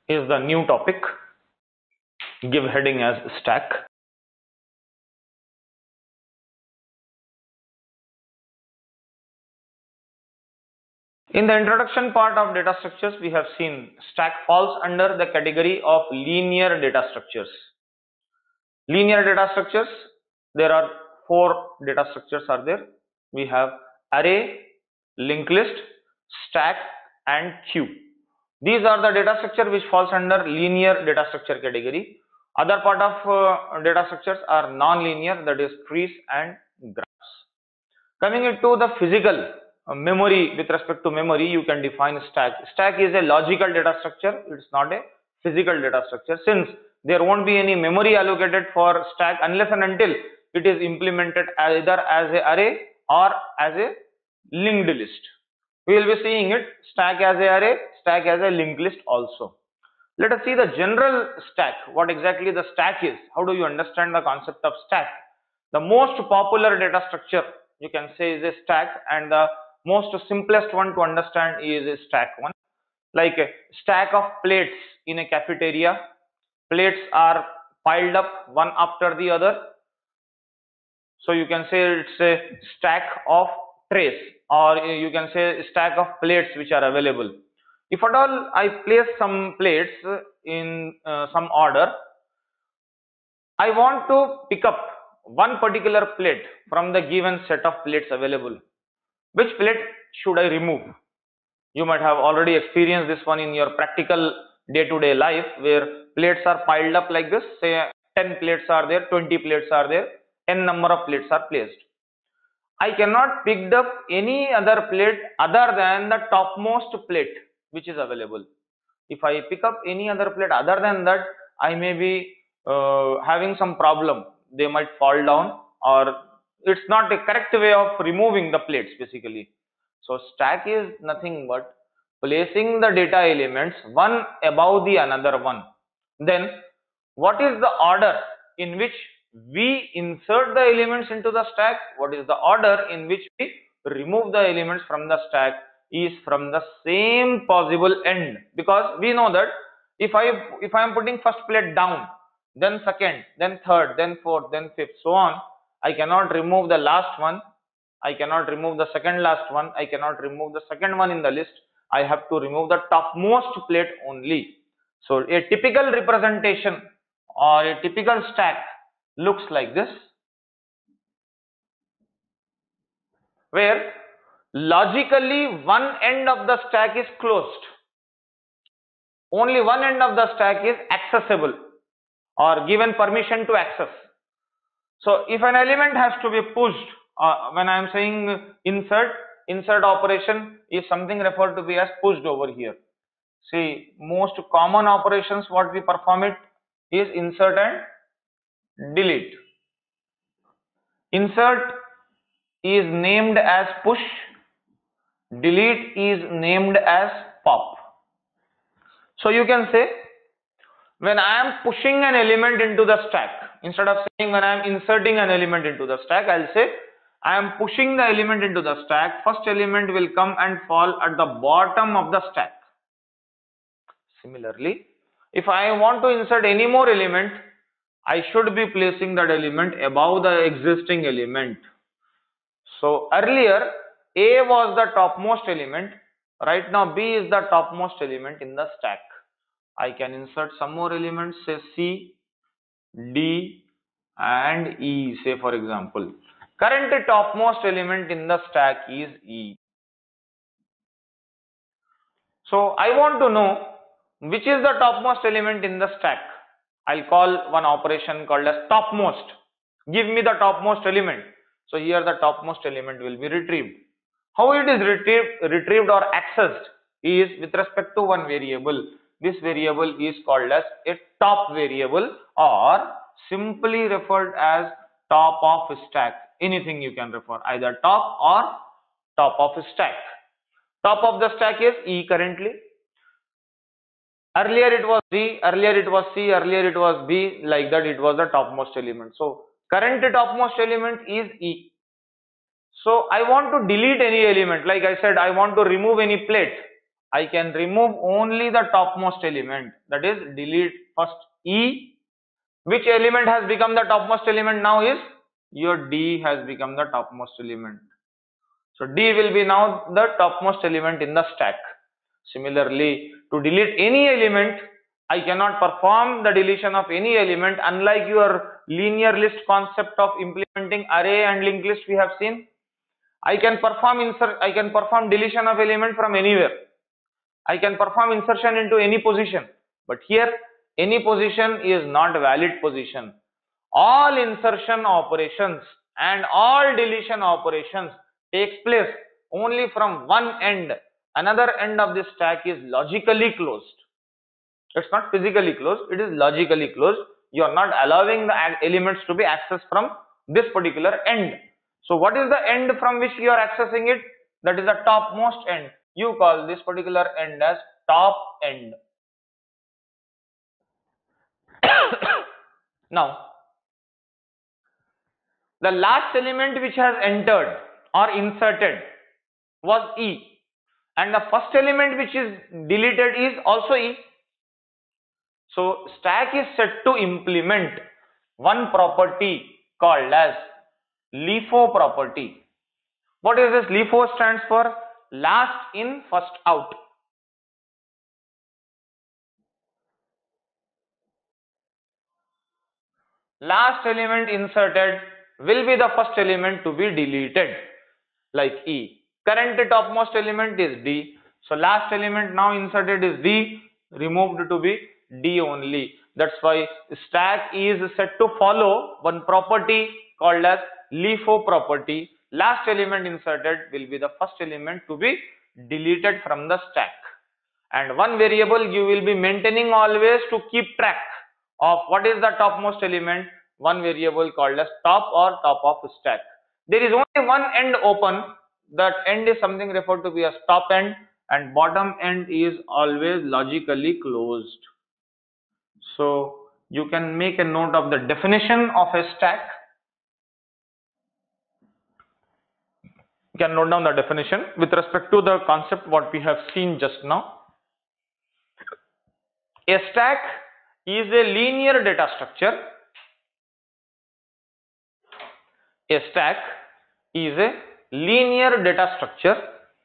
is the new topic. Give heading as stack. In the introduction part of data structures, we have seen stack falls under the category of linear data structures. Linear data structures, there are 4 data structures are there. We have array, linked list, stack and queue. These are the data structure which falls under linear data structure category. Other part of data structures are non-linear, that is trees and graphs. Coming into the physical memory, with respect to memory, you can define stack. Stack is a logical data structure, it's not a physical data structure, since there won't be any memory allocated for stack unless and until it is implemented either as a array or as a linked list. We will be seeing it stack as a array, stack as a linked list also. Let us see the general stack, what exactly the stack is. How do you understand the concept of stack? The most popular data structure you can say is a stack, and the most simplest one to understand is a stack one. Like a stack of plates in a cafeteria, plates are piled up one after the other, so you can say it's a stack of trays, or you can say stack of plates which are available. If at all I place some plates in some order, I want to pick up one particular plate from the given set of plates available. Which plate should I remove? You might have already experienced this one in your practical day-to-day life, where plates are piled up like this. Say 10 plates are there, 20 plates are there, n number of plates are placed. I cannot pick up any other plate other than the topmost plate which is available. If I pick up any other plate other than that, I may be having some problem. They might fall down, or it's not a correct way of removing the plates basically. So stack is nothing but placing the data elements one above the another one. Then what is the order in which we insert the elements into the stack? What is the order in which we remove the elements from the stack is from the same possible end, because we know that if I am putting first plate down, then second, then third, then fourth, then fifth, so on, I cannot remove the last one, I cannot remove the second last one, I cannot remove the second one in the list. I have to remove the topmost plate only. So a typical representation or a typical stack looks like this, where logically one end of the stack is closed. Only one end of the stack is accessible or given permission to access. So if an element has to be pushed, when I am saying insert operation is something referred to be as pushed over here. See, most common operations what we perform it is insert and delete. Insert is named as push, delete is named as pop. So you can say when I am pushing an element into the stack, instead of saying when I am inserting an element into the stack, I will say I am pushing the element into the stack. First element will come and fall at the bottom of the stack. Similarly, if I want to insert any more element, I should be placing that element above the existing element. So earlier A was the topmost element, right now B is the topmost element in the stack. I can insert some more elements, say C, D and E, say for example. Current topmost element in the stack is E. So I want to know which is the topmost element in the stack. I'll call one operation called as topmost. Give me the topmost element. So here the topmost element will be retrieved. How it is retrieved or accessed is with respect to one variable. This variable is called as a top variable, or simply referred as top of stack. Anything you can refer, either top or top of stack. Top of the stack is E currently. Earlier it was D, earlier it was C, earlier it was B, like that it was the topmost element. So current topmost element is E. So I want to delete any element, like I said, I want to remove any plate. I can remove only the topmost element, that is delete first E. Which element has become the topmost element now is your D has become the topmost element. So D will be now the topmost element in the stack. Similarly, to delete any element, I cannot perform the deletion of any element, unlike your linear list concept of implementing array and linked list we have seen. I can perform deletion of element from anywhere. I can perform insertion into any position, but here any position is not a valid position. All insertion operations and all deletion operations takes place only from one end. Another end of this stack is logically closed. It's not physically closed, it is logically closed. You are not allowing the elements to be accessed from this particular end. So what is the end from which you are accessing it? That is the topmost end. You call this particular end as top end. Now, the last element which has entered or inserted was E, and the first element which is deleted is also E. So stack is set to implement one property called as LIFO property. What is this? LIFO stands for last in, first out. Last element inserted will be the first element to be deleted, like E. Current topmost element is D. So last element now inserted is D, removed to be D only. That's why stack is set to follow one property called as LIFO property. Last element inserted will be the first element to be deleted from the stack. And one variable you will be maintaining always to keep track of what is the topmost element, one variable called as top or top of stack. There is only one end open. That end is something referred to be as top end, and bottom end is always logically closed. So you can make a note of the definition of a stack. You can note down the definition with respect to the concept what we have seen just now. A stack is a linear data structure. A stack is a linear data structure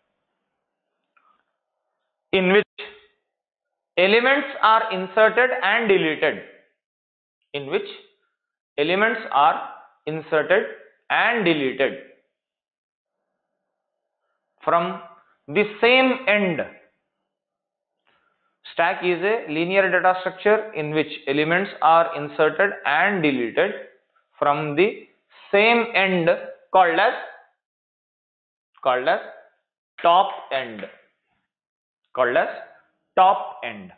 in which elements are inserted and deleted. In which elements are inserted and deleted from the same end. Stack is a linear data structure in which elements are inserted and deleted from the same end called as top end. Called as top end.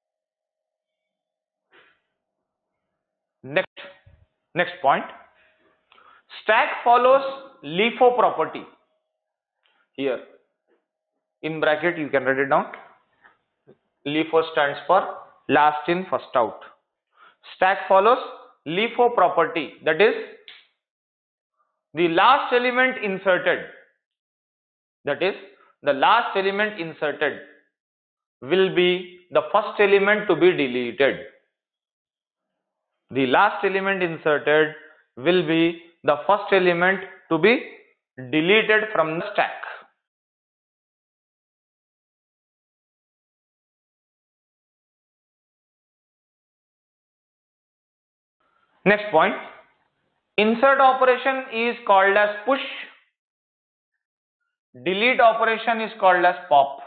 Next point. Stack follows LIFO property. Here in bracket you can write it down. LIFO stands for last in, first out. Stack follows LIFO property, that is the last element inserted, that is the last element inserted will be the first element to be deleted. The last element inserted will be the first element to be deleted from the stack. Next point, insert operation is called as push, delete operation is called as pop.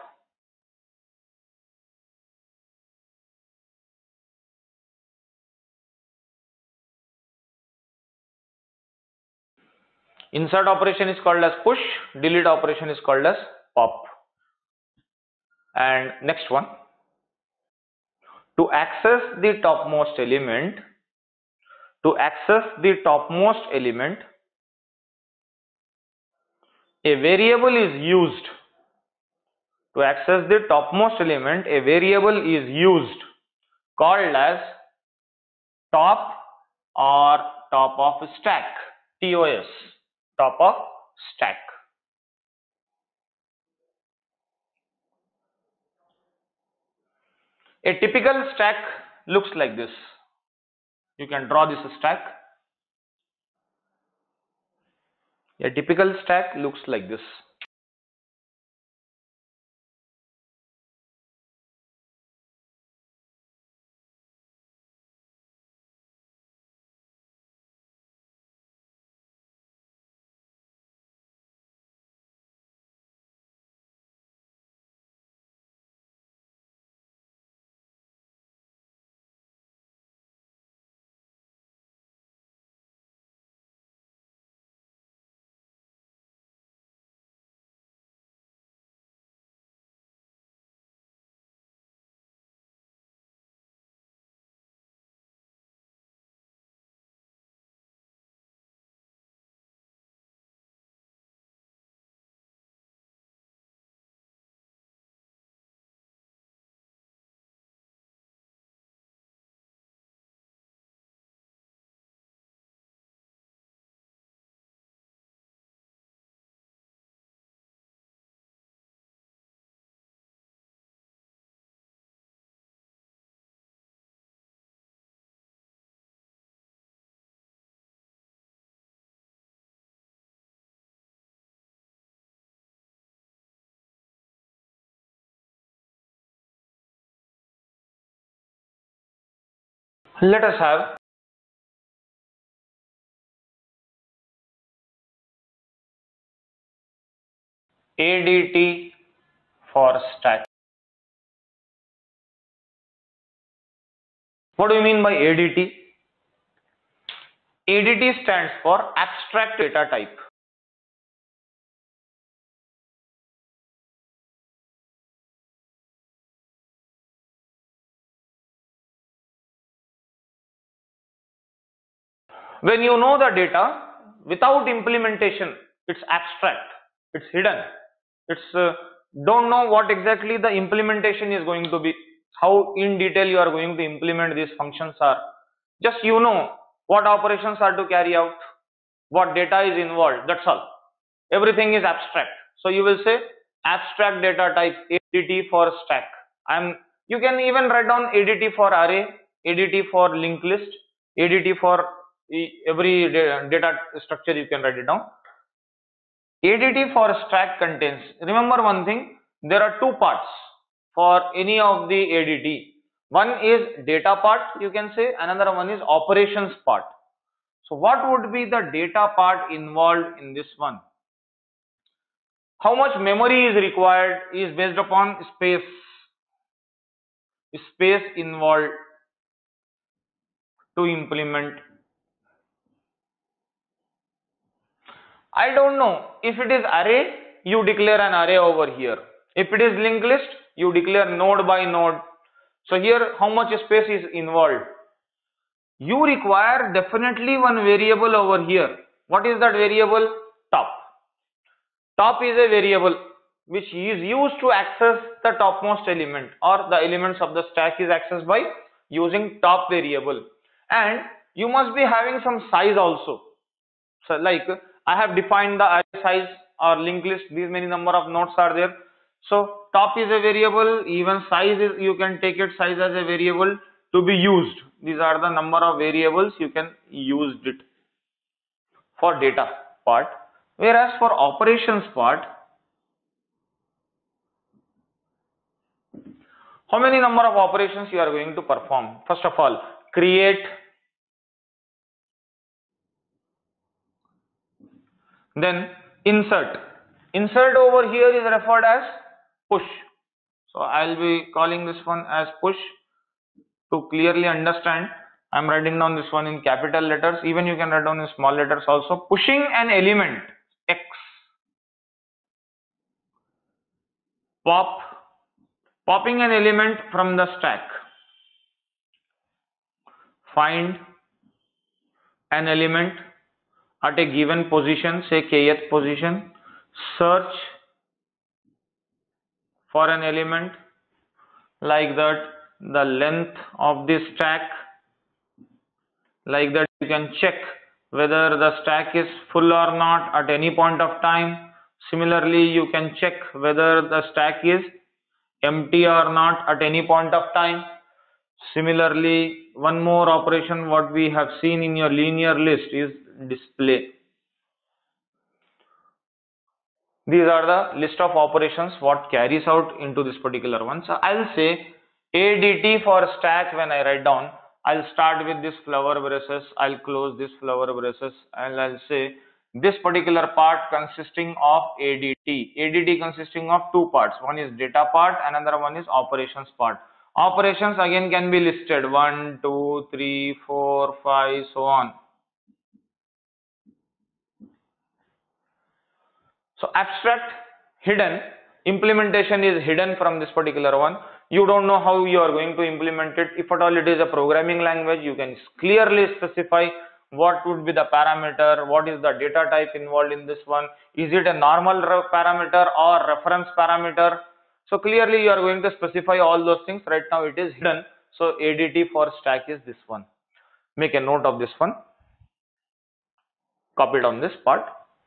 Insert operation is called as push, delete operation is called as pop. And next one, to access the topmost element, a variable is used. To access the topmost element, a variable is used called as top or top of stack, TOS, top of stack. A typical stack looks like this. You can draw this stack. A typical stack looks like this. Let us have ADT for stack. What do you mean by ADT? ADT stands for abstract data type. When you know the data without implementation, it's abstract, it's hidden, it's don't know what exactly the implementation is going to be, how in detail you are going to implement these functions are. Just you know what operations are to carry out, what data is involved, that's all. Everything is abstract. So you will say abstract data type ADT for stack. You can even write down ADT for array, ADT for linked list, ADT for every data structure, you can write it down. ADT for stack contains, remember one thing, there are two parts for any of the ADT. One is data part, you can say, another one is operations part. So what would be the data part involved in this one? How much memory is required is based upon space involved to implement. I don't know. If it is array, you declare an array over here. If it is linked list, you declare node by node. So here, how much space is involved? You require definitely one variable over here. What is that variable? Top. Top is a variable which is used to access the topmost element, or the elements of the stack is accessed by using top variable. And you must be having some size also. So like I have defined the array size or linked list, these many number of nodes are there. So top is a variable, even size is, you can take it size as a variable to be used. These are the number of variables you can use it for data part. Whereas for operations part, how many number of operations you are going to perform? First of all, create, then insert. Insert over here is referred as push. So I'll be calling this one as push to clearly understand. I'm writing down this one in capital letters. Even you can write down in small letters also. Pushing an element X. Popping an element from the stack. Find an element at a given position, say kth position. Search for an element like that, the length of this stack, like that you can check whether the stack is full or not at any point of time. Similarly, you can check whether the stack is empty or not at any point of time. Similarly, one more operation what we have seen in your linear list is display. These are the list of operations what carries out into this particular one. So I'll say ADT for stack. When I write down, I'll start with this flower braces, I'll close this flower braces, and I'll say this particular part consisting of ADT. ADT consisting of two parts. One is data part, another one is operations part. Operations again can be listed 1, 2, 3, 4, 5, so on. So abstract, hidden, implementation is hidden from this particular one. You don't know how you are going to implement it. If at all it is a programming language, you can clearly specify what would be the parameter, what is the data type involved in this one. Is it a normal parameter or reference parameter? So clearly you are going to specify all those things. Right now it is hidden. So ADT for stack is this one. Make a note of this one. Copy it on this part.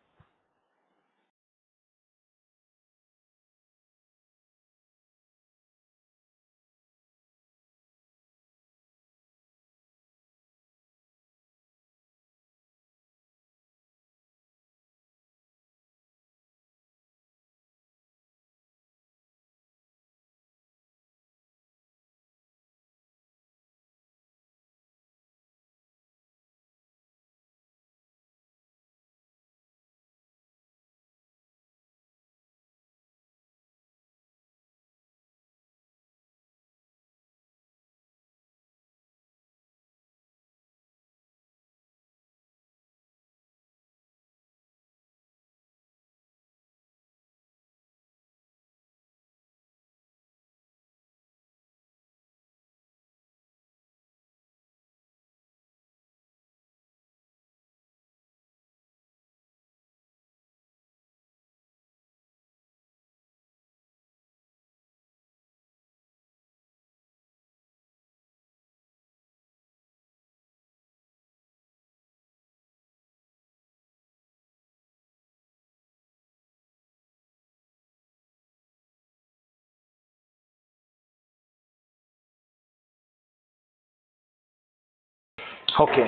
Okay.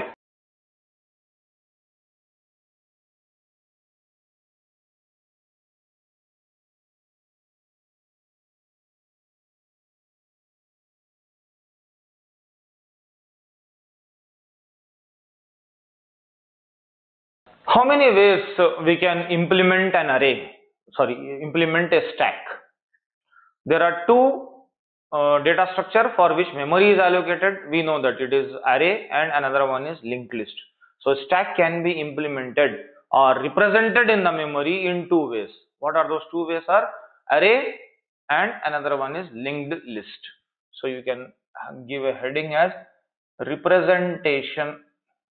How many ways we can implement an array? Sorry, implement a stack. There are two data structure for which memory is allocated. We know that it is array and another one is linked list. So stack can be implemented or represented in the memory in two ways. What are those two ways? Are array and another one is linked list. So you can give a heading as representation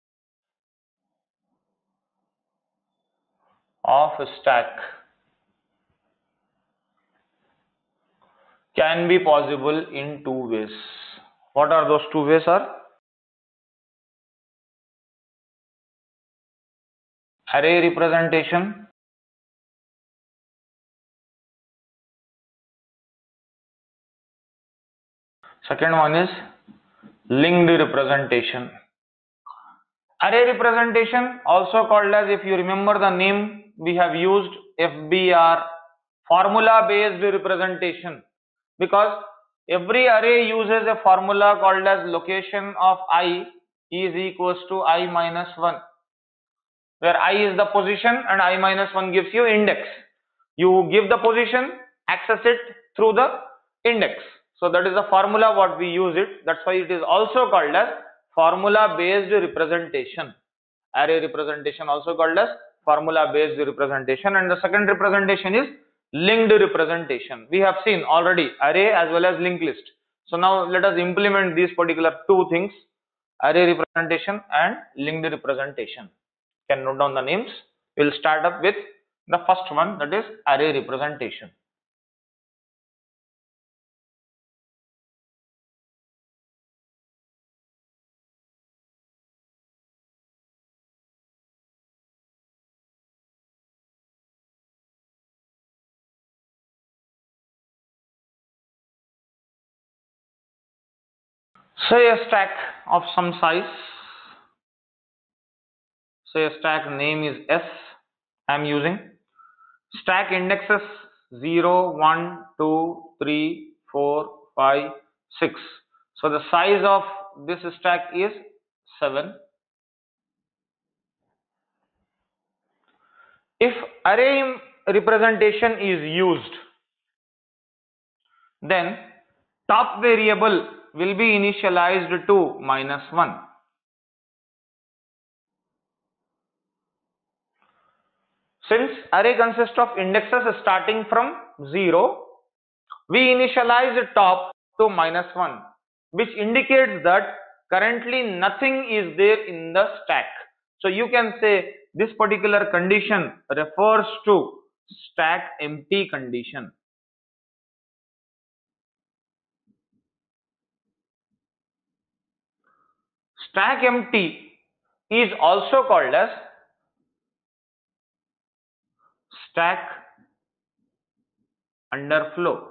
of a stack can be possible in two ways. What are those two ways? Are array representation, second one is linked representation. Array representation, also called as, if you remember the name we have used, FBR, formula based representation, because every array uses a formula called as location of I is equals to I minus 1, where I is the position and I minus 1 gives you index. You give the position, access it through the index. So that is the formula what we use it. That's why it is also called as formula based representation. Array representation also called as formula based representation, and the second representation is linked representation. We have seen already array as well as linked list. So now let us implement these particular two things, array representation and linked representation. Can note down the names. We'll start up with the first one, that is array representation. Say a stack of some size. Say a stack name is S. I am using stack indexes 0, 1, 2, 3, 4, 5, 6. So the size of this stack is 7. If array representation is used, then top variable will be initialized to -1. Since array consists of indexes starting from 0, we initialize top to -1, which indicates that currently nothing is there in the stack. So you can say this particular condition refers to stack empty condition. Stack empty is also called as stack underflow.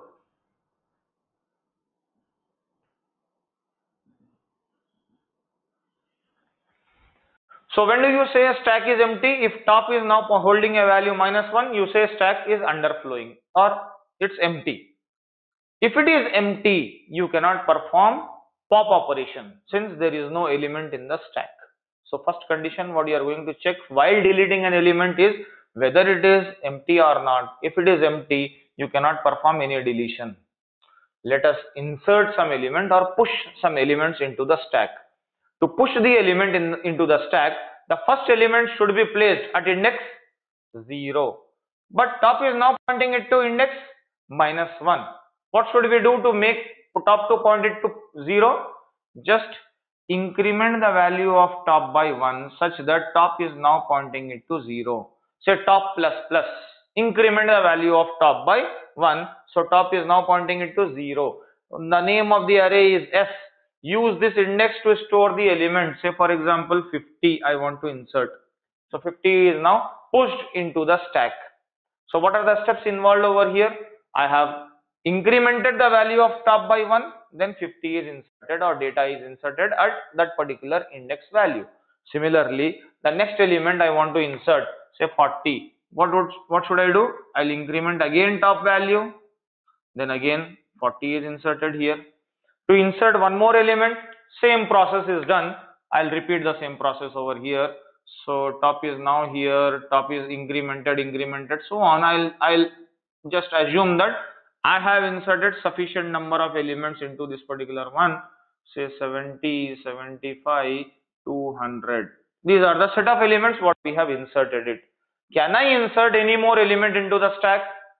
So when do you say a stack is empty? If top is now holding a value -1, you say stack is underflowing or it's empty. If it is empty, you cannot perform pop operation since there is no element in the stack. So first condition what you are going to check while deleting an element is whether it is empty or not. If it is empty, you cannot perform any deletion. Let us insert some element or push some elements into the stack. To push the element into the stack, the first element should be placed at index 0. But top is now pointing it to index -1. What should we do to make top to point it to 0? Just increment the value of top by 1 such that top is now pointing it to 0. Say top plus plus. Increment the value of top by 1. So top is now pointing it to 0. The name of the array is S. Use this index to store the element. Say for example 50 I want to insert. So 50 is now pushed into the stack. So what are the steps involved over here? I have incremented the value of top by 1, then 50 is inserted or data is inserted at that particular index value. Similarly, the next element I want to insert, say 40. What should I do? I'll increment again top value, then again 40 is inserted here. To insert one more element, same process is done. I'll repeat the same process over here. So top is now here, top is incremented, so on. I'll just assume that I have inserted sufficient number of elements into this particular one, say 70, 75, 200. These are the set of elements what we have inserted it. Can I insert any more element into the stack?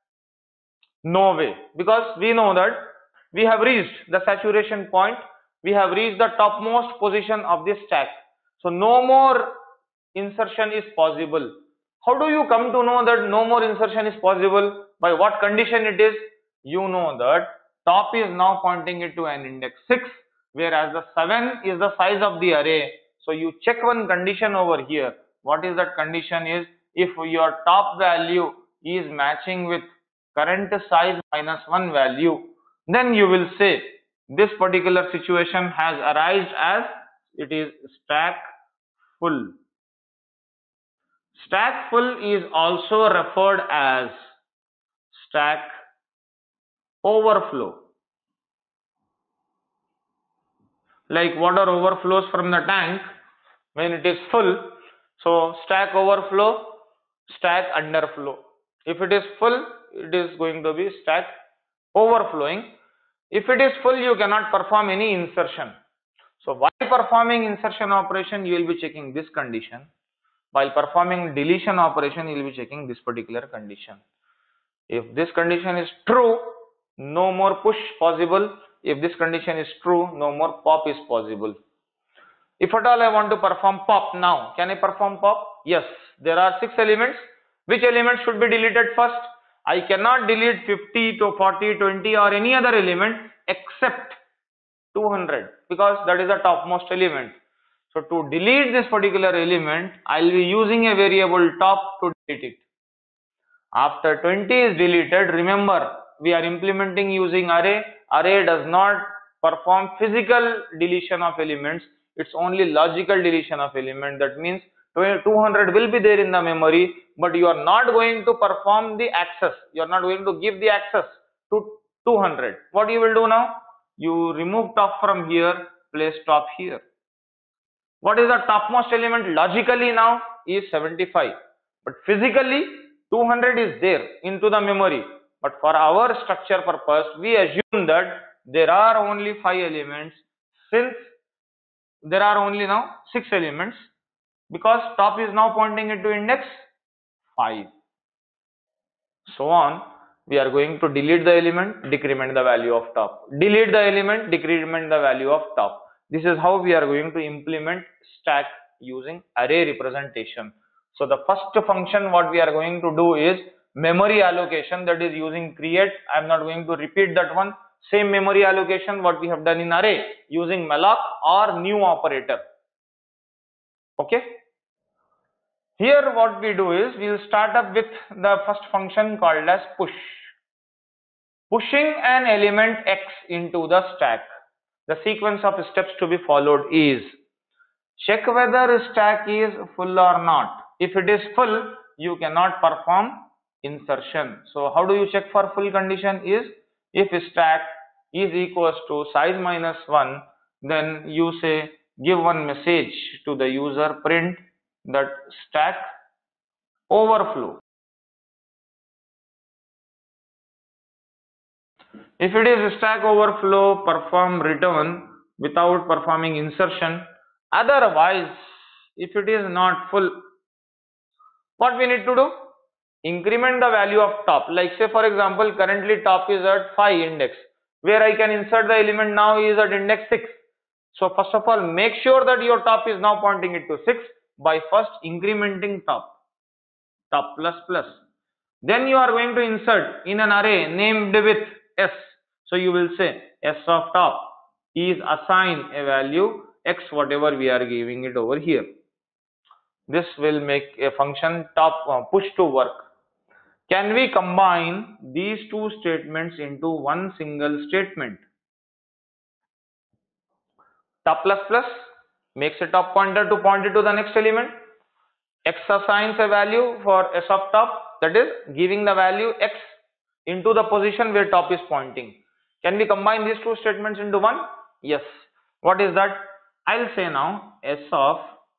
No way, because we know that we have reached the saturation point. We have reached the topmost position of this stack. So no more insertion is possible. How do you come to know that no more insertion is possible? By what condition it is? You know that top is now pointing it to an index 6, whereas the 7 is the size of the array. So you check one condition over here. What is that condition is? If your top value is matching with current size -1 value, then you will say this particular situation has arisen as it is stack full. Stack full is also referred as stack overflow. Like water overflows from the tank when it is full. So stack overflow, stack underflow. If it is full, it is going to be stack overflowing. If it is full, you cannot perform any insertion. So while performing insertion operation, you will be checking this condition. While performing deletion operation, you will be checking this particular condition. If this condition is true, no more push possible. If this condition is true, no more pop is possible. If at all I want to perform pop now, can I perform pop? Yes, there are 6 elements. Which element should be deleted first? I cannot delete 50 to 40, 20 or any other element except 200 because that is the topmost element. So to delete this particular element, I will be using a variable top to delete it. After 20 is deleted, remember we are implementing using array. Array does not perform physical deletion of elements. It's only logical deletion of element. That means 200 will be there in the memory, but you are not going to perform the access. You are not going to give the access to 200. What you will do now? You remove top from here, place top here. What is the topmost element logically now is 75, but physically 200 is there into the memory. But for our structure purpose, we assume that there are only 5 elements, since there are only now 6 elements, because top is now pointing into index 5. So on, we are going to delete the element, decrement the value of top. Delete the element, decrement the value of top. This is how we are going to implement stack using array representation. So the first function what we are going to do is memory allocation, that is using create. I am not going to repeat that one. Same memory allocation what we have done in array using malloc or new operator. Okay. Here what we do is we will start up with the first function called as push. Pushing an element x into the stack. The sequence of steps to be followed is check whether stack is full or not. If it is full, you cannot perform insertion. So how do you check for full condition is if stack is equals to size minus 1, then you say give one message to the user, print that stack overflow. If it is stack overflow, perform return without performing insertion. Otherwise, if it is not full, what we need to do? Increment the value of top. Like say for example, currently top is at 5 index, where I can insert the element now is at index 6. So first of all, make sure that your top is now pointing it to 6 by first incrementing top plus plus. Then you are going to insert in an array named with s. So you will say s of top is assign a value x, whatever we are giving it over here. This will make a function top push to work. Can we combine these two statements into one single statement? Top plus plus makes a top pointer to point it to the next element. X assigns a value for s of top, that is giving the value x into the position where top is pointing. Can we combine these two statements into one? Yes. What is that? I'll say now s of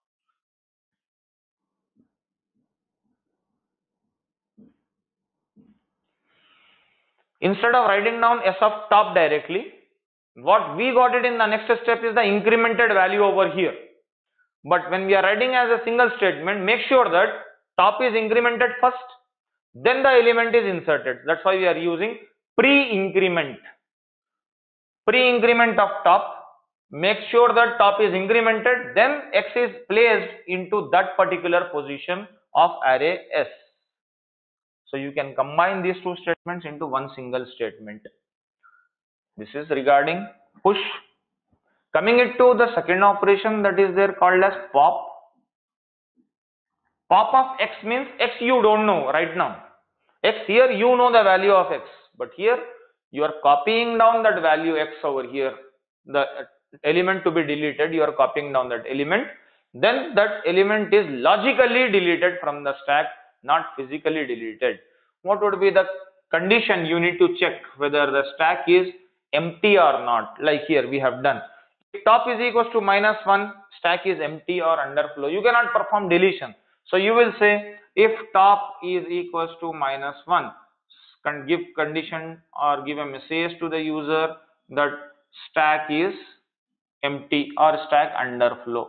instead of writing down s of top directly, what we got it in the next step is the incremented value over here. But when we are writing as a single statement, make sure that top is incremented first, then the element is inserted. That's why we are using pre-increment. Pre-increment of top, make sure that top is incremented, then x is placed into that particular position of array s. So you can combine these two statements into one single statement. This is regarding push. Coming into the second operation, that is there called as pop. Pop of x means x you don't know right now. X here you know the value of x, but here you are copying down that value x over here. The element to be deleted, you are copying down that element. Then that element is logically deleted from the stack, not physically deleted. What would be the condition you need to check whether the stack is empty or not? Like here we have done. If top is equals to -1, stack is empty or underflow, you cannot perform deletion. So you will say if top is equals to -1, can give condition or give a message to the user that stack is empty or stack underflow.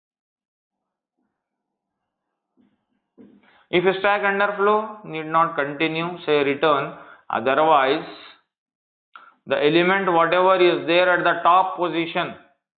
If stack underflow, need not continue, say return. Otherwise, the element whatever is there at the top position,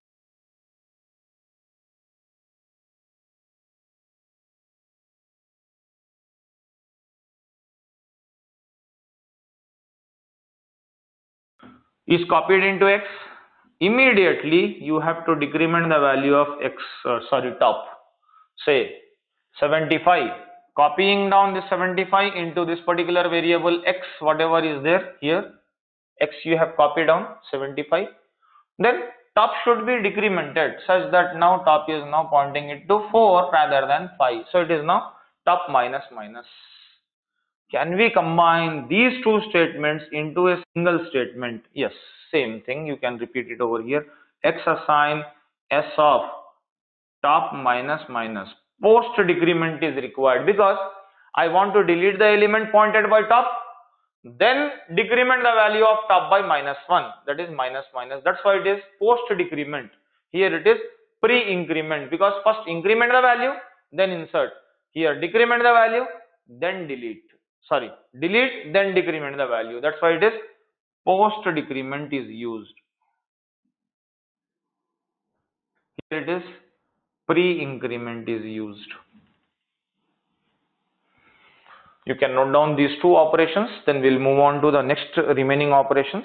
is copied into x, immediately you have to decrement the value of x, top, say 75, copying down this 75 into this particular variable x, whatever is there here, x you have copied down 75, then top should be decremented such that now top is now pointing it to 4 rather than 5. So it is now top minus minus. Can we combine these two statements into a single statement? Yes, same thing. You can repeat it over here. X assign S of top minus minus. Post decrement is required because I want to delete the element pointed by top, then decrement the value of top by minus 1. That is minus minus. That's why it is post decrement. Here it is pre-increment because first increment the value, then insert. Here decrement the value, then delete. Sorry, delete, then decrement the value. That's why it is post decrement is used. Here it is pre-increment is used. You can note down these two operations, then we'll move on to the next remaining operations.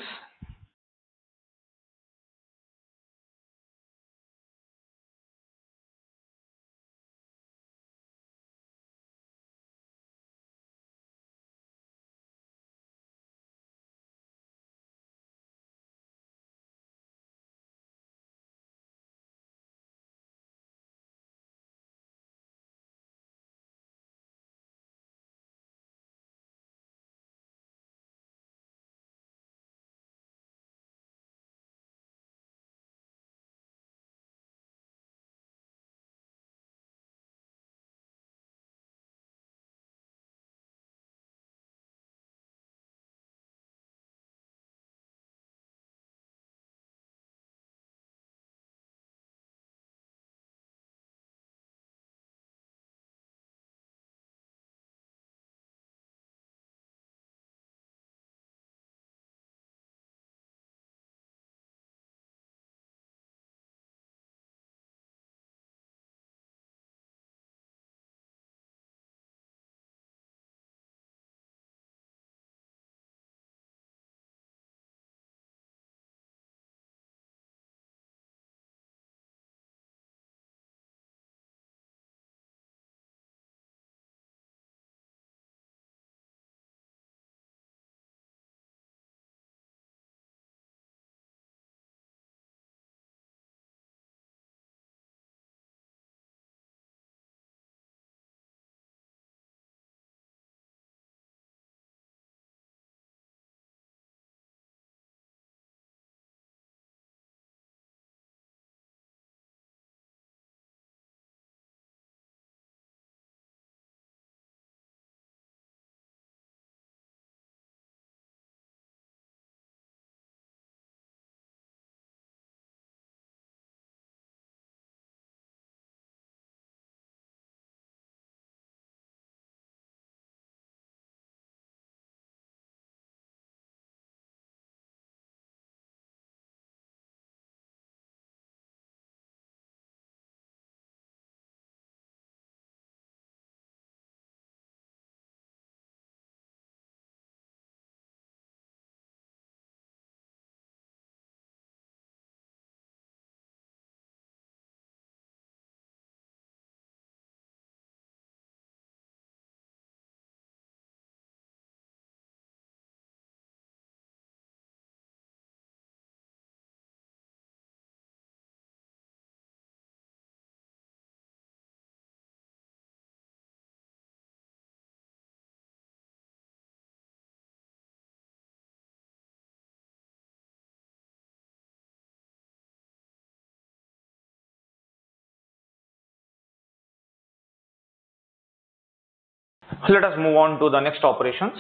Let us move on to the next operations.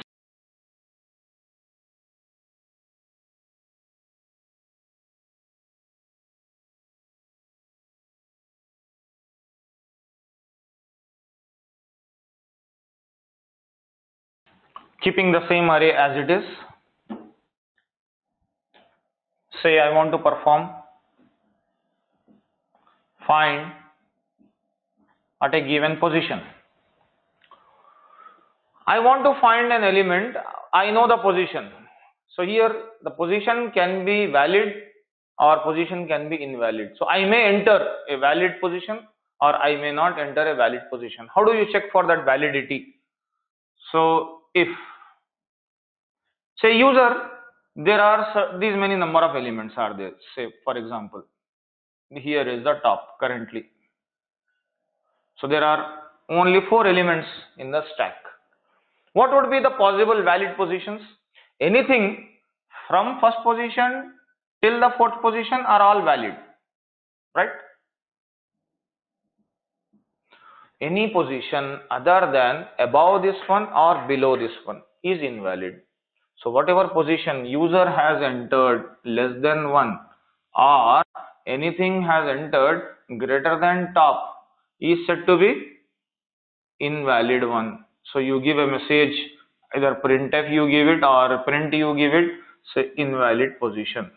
Keeping the same array as it is, say I want to perform find at a given position. I want to find an element, I know the position. So here the position can be valid or position can be invalid. So I may enter a valid position or I may not enter a valid position. How do you check for that validity? So if say user there are these many number of elements are there. Say for example, here is the top currently. So there are only 4 elements in the stack. What would be the possible valid positions? Anything from first position till the 4th position are all valid, right? Any position other than above this one or below this one is invalid. So whatever position user has entered less than 1 or anything has entered greater than top is said to be invalid one. So you give a message, either printf you give it or print you give it, say invalid position.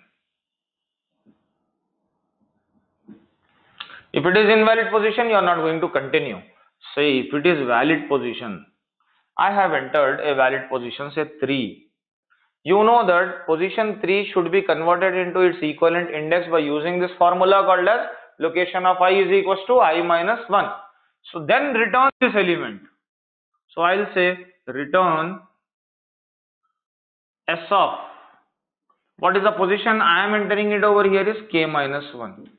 If it is invalid position, you are not going to continue. Say if it is valid position, I have entered a valid position, say 3. You know that position 3 should be converted into its equivalent index by using this formula called as location of I is equals to I minus 1. So then return this element. So I will say return S of, what is the position I am entering it over here is k minus 1.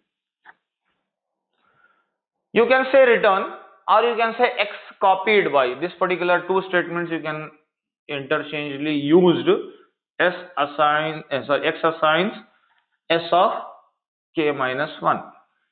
You can say return or you can say x copied by. This particular two statements you can interchangeably used. X assigns S of k minus 1.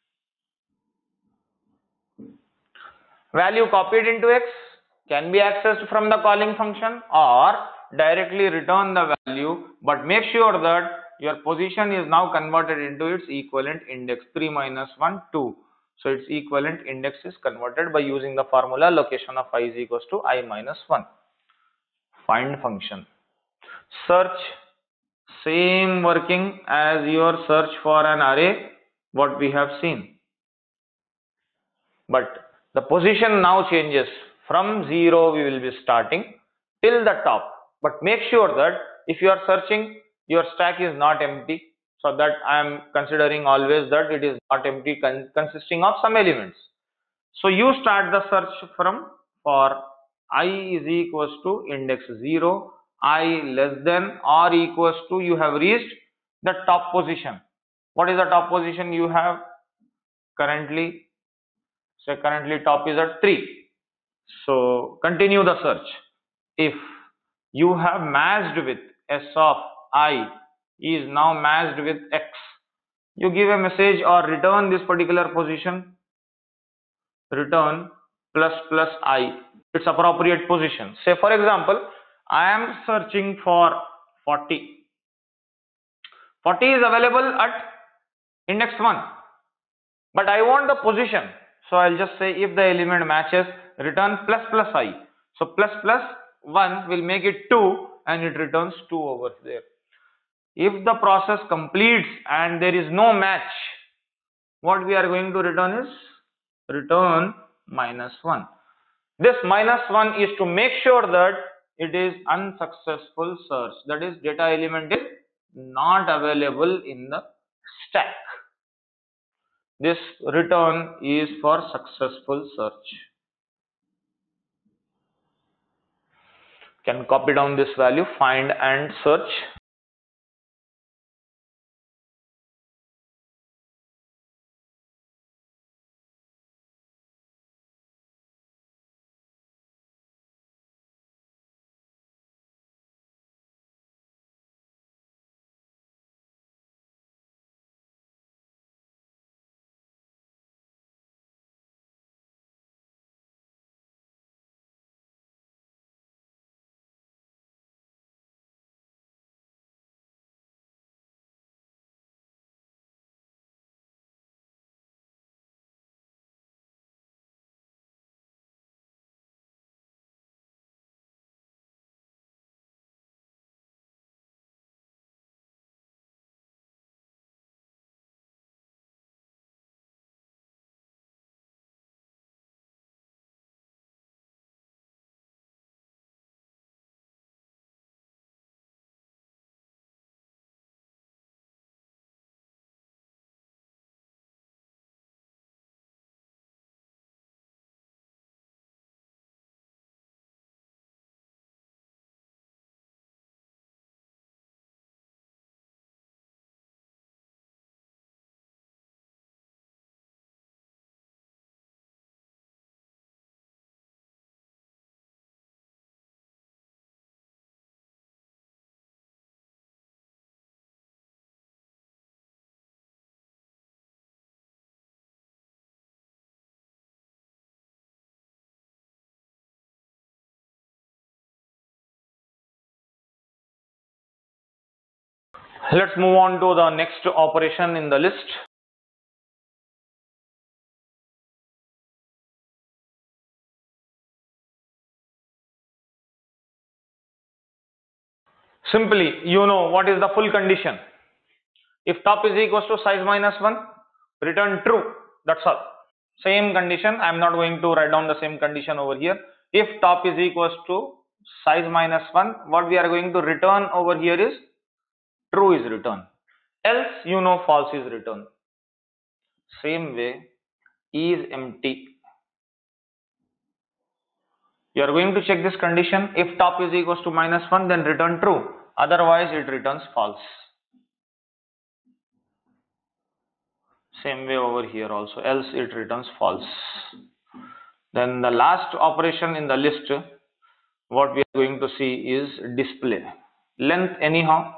Value copied into x can be accessed from the calling function or directly return the value, but make sure that your position is now converted into its equivalent index 3 minus 1 2. So its equivalent index is converted by using the formula location of I is equals to I minus 1. Find function. Search, same working as your search for an array what we have seen, but the position now changes. From 0 we will be starting till the top, but make sure that if you are searching, your stack is not empty. So that I am considering always that it is not empty, consisting of some elements. So you start the search from for I is equals to index 0, I less than or equals to, you have reached the top position. What is the top position you have currently? So currently top is at 3. So continue the search. If you have matched with S of I is now matched with X, you give a message or return this particular position, return plus plus I, its appropriate position. Say for example, I am searching for 40. 40 is available at index 1, but I want the position. So I'll just say if the element matches, return plus plus I. So plus plus 1 will make it 2 and it returns 2 over there. If the process completes and there is no match, what we are going to return is return minus 1. This minus 1 is to make sure that it is unsuccessful search, that is data element is not available in the stack. This return is for successful search. Can copy down this value, find and search. Let's move on to the next operation in the list. Simply, you know what is the full condition. If top is equals to size minus 1, return true. That's all. Same condition. I am not going to write down the same condition over here. If top is equals to size minus 1, what we are going to return over here is true is return. Else, you know, false is return. Same way, is empty. You are going to check this condition. If top is equals to minus 1, then return true. Otherwise, it returns false. Same way over here also, else it returns false. Then the last operation in the list, what we are going to see is display. Length anyhow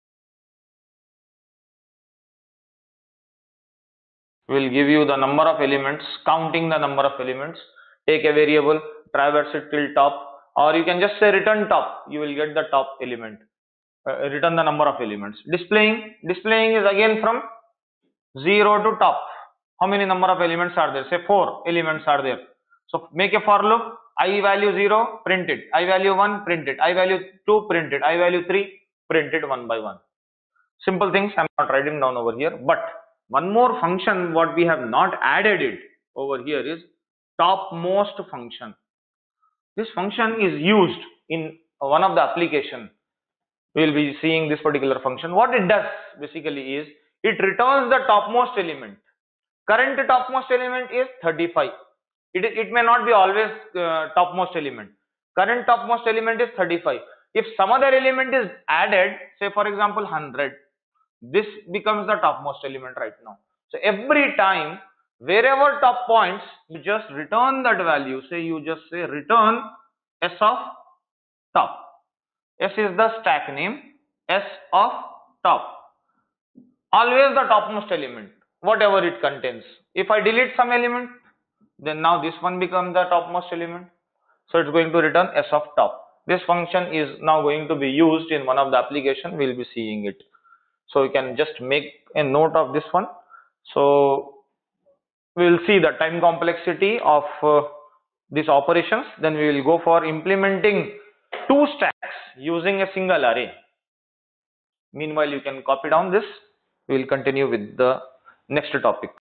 will give you the number of elements, counting the number of elements. Take a variable, traverse it till top, or you can just say return top. You will get the top element. Return the number of elements. Displaying is again from 0 to top. How many number of elements are there? Say 4 elements are there. So make a for loop. I value 0, print it. I value 1, print it. I value 2, print it. I value 3, print it one by one. Simple things I am not writing down over here. But one more function what we have not added it over here is topmost function. This function is used in one of the application. We will be seeing this particular function. What it does basically is it returns the topmost element. Current topmost element is 35. It may not be always topmost element. Current topmost element is 35. If some other element is added, say for example 100, this becomes the topmost element right now. So every time, wherever top points, you just return that value. Say you just say return s of top. S is the stack name, S of top. Always the topmost element, whatever it contains. If I delete some element, then now this one becomes the topmost element. So it's going to return S of top. This function is now going to be used in one of the application. We'll be seeing it. So you can just make a note of this one. So we'll see the time complexity of these operations. Then we will go for implementing 2 stacks using a single array. Meanwhile, you can copy down this. We will continue with the next topic.